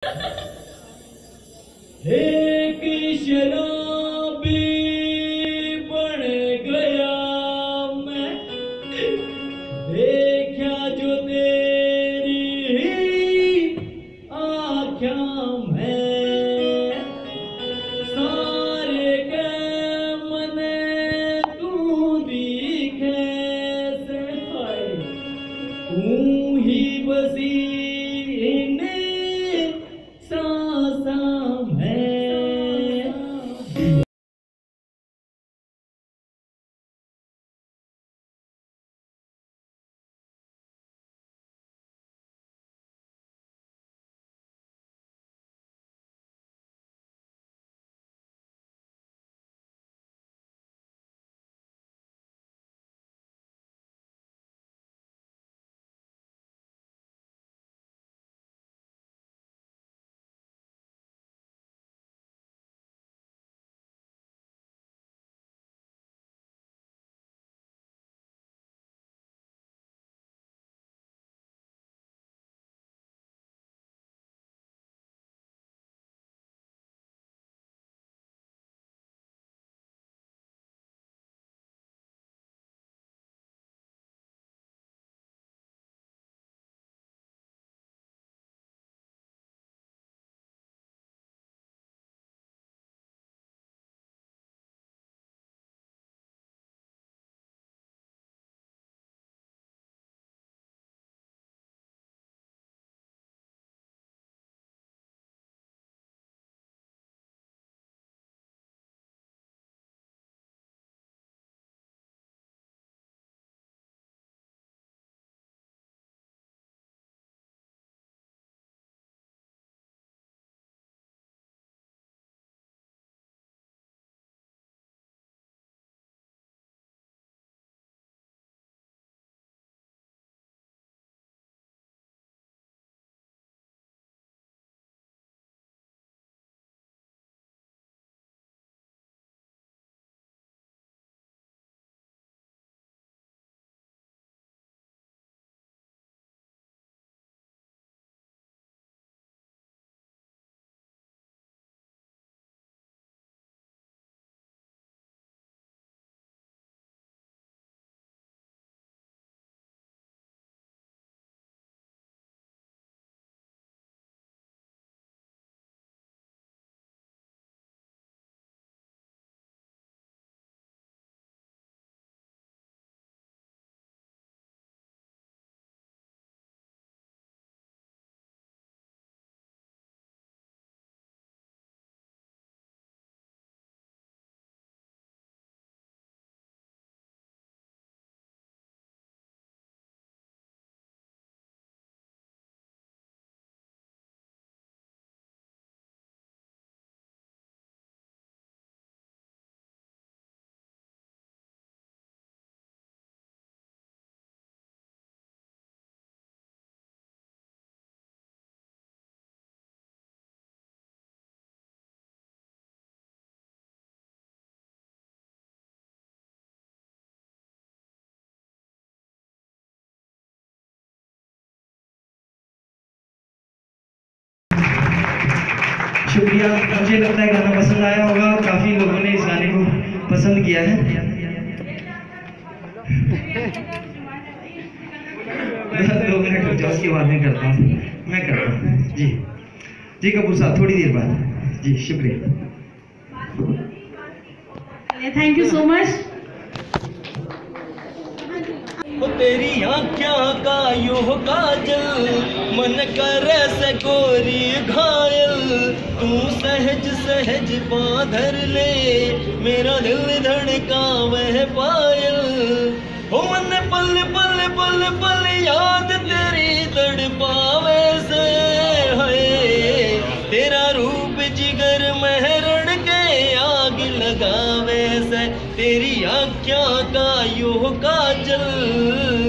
एक शराबी बन गया मैं, देखा जो तेरी आँखों में, सारे के मने तू दिखे से हाय, तू ही बसी इन सांसों में। शुक्रिया। मुझे लगता है गाना पसंद आया होगा, काफी लोगों ने इस गाने को पसंद किया है। दो मिनट रुक जाओ, उसके बाद में करता हूँ, मैं करता हूँ जी। जी कपूर साहब थोड़ी देर बाद जी, शुक्रिया। Thank you so much. तेरी आँखों का यो काजल, मन करे से गोरी घायल, तू सहज सहज पाधर ले, मेरा दिल धड़कावे पायल। ओ मन पल पल पल पल याद तेरी तड़पावे से, है तेरा रूप जिगर महरण के आग लगावे से, तेरी आँखों का यो काजल।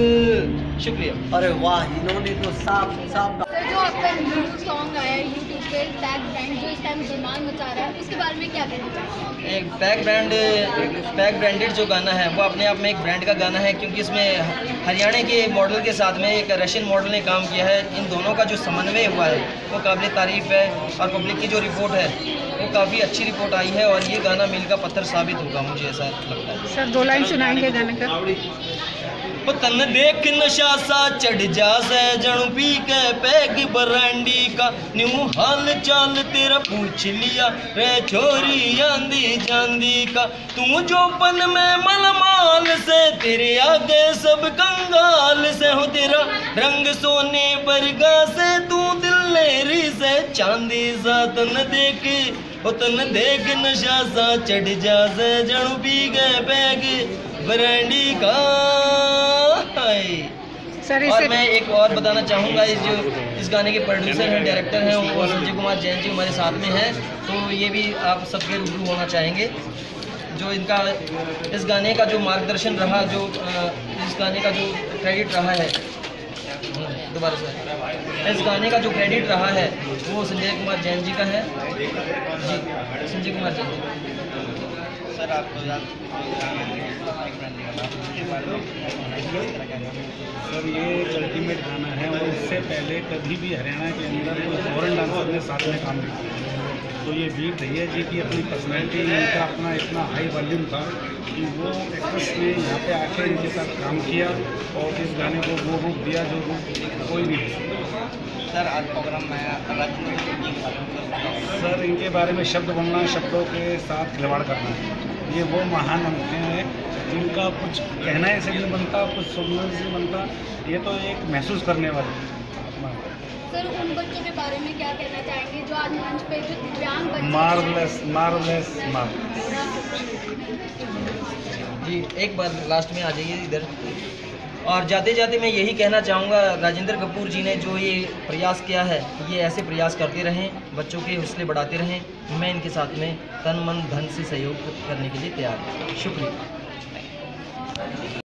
शुक्रिया। अरे वाह, इन्होंने तो साफ साफ जो आपका न्यू सॉन्ग आया है यूट्यूब फिर पैक ब्रांड जो इस टाइम धमाल मचा रहा है, उसके बारे में क्या कहना चाहेंगे? एक पैक ब्रांडेड जो गाना है वो अपने आप में एक ब्रांड का गाना है, क्योंकि इसमें हरियाणा के मॉडल के साथ में एक रशियन मॉडल ने काम किया है। इन दोनों का जो समन्वय हुआ है वो काबिल तारीफ़ है, और पब्लिक की जो रिपोर्ट है वो काफ़ी अच्छी रिपोर्ट आई है, और ये गाना मील का पत्थर साबित होगा, मुझे ऐसा लगता है। सर 2 लाइन सुनाएंगे गाने का? ओ तन देख नशा सा चढ़ जा से जणू पी के पैग बरांडी का, न्यू हाल चाल तेरा पूछ लिया रे छोरी आंधी जांदी का, तू जो पन में मलमाल से तेरे आगे सब कंगाल से हो, तेरा रंग सोने बरगा से तू दिल लेरी से चांदी सा, तन देख नशा सा चढ़ जा से जणू पी के पैग बरांडी का। सर और मैं एक और बताना चाहूँगा, इस गाने के प्रोड्यूसर हैं, डायरेक्टर हैं, वो संजय कुमार जैन जी हमारे साथ में हैं, तो ये भी आप सबके रूबरू होना चाहेंगे। जो इनका इस गाने का जो मार्गदर्शन रहा, जो इस गाने का जो क्रेडिट रहा है, दोबारा से इस गाने का जो क्रेडिट रहा है वो संजय कुमार जैन जी का है। जी, संजय कुमार जैन जी। सर आप सर ये अल्टीमेट गाना है, और इससे पहले कभी भी हरियाणा के अंदर कोई फॉरेन डांसर ने साथ में काम नहीं किया। तो ये बीट भैया जी की अपनी पर्सनैलिटी, इनका अपना इतना हाई वॉल्यूम था कि वो एक्ट्रेस ने यहाँ पे आके इनके साथ काम किया और इस गाने को वो रूप दिया जो रूप कोई नहीं दे सकता। सर आज प्रोग्राम में सर इनके बारे में शब्द बोलना, शब्दों के साथ खिलवाड़ करना है। ये वो महान अंक हैं जिनका कुछ कहना ऐसे नहीं बनता, कुछ सुनने से नहीं बनता, ये तो एक महसूस करने वाली आत्मा है। सर उन बच्चों के बारे में क्या कहना चाहेंगे जो आज मंच पे जो दिव्यांग बच्चे? मार्वलेस जी, एक बार लास्ट में आ जाइए इधर। और जाते जाते मैं यही कहना चाहूँगा, राजेंद्र कपूर जी ने जो ये प्रयास किया है, ये ऐसे प्रयास करते रहें, बच्चों के हौसले बढ़ाते रहें। मैं इनके साथ में तन मन धन से सहयोग करने के लिए तैयार हूँ। शुक्रिया।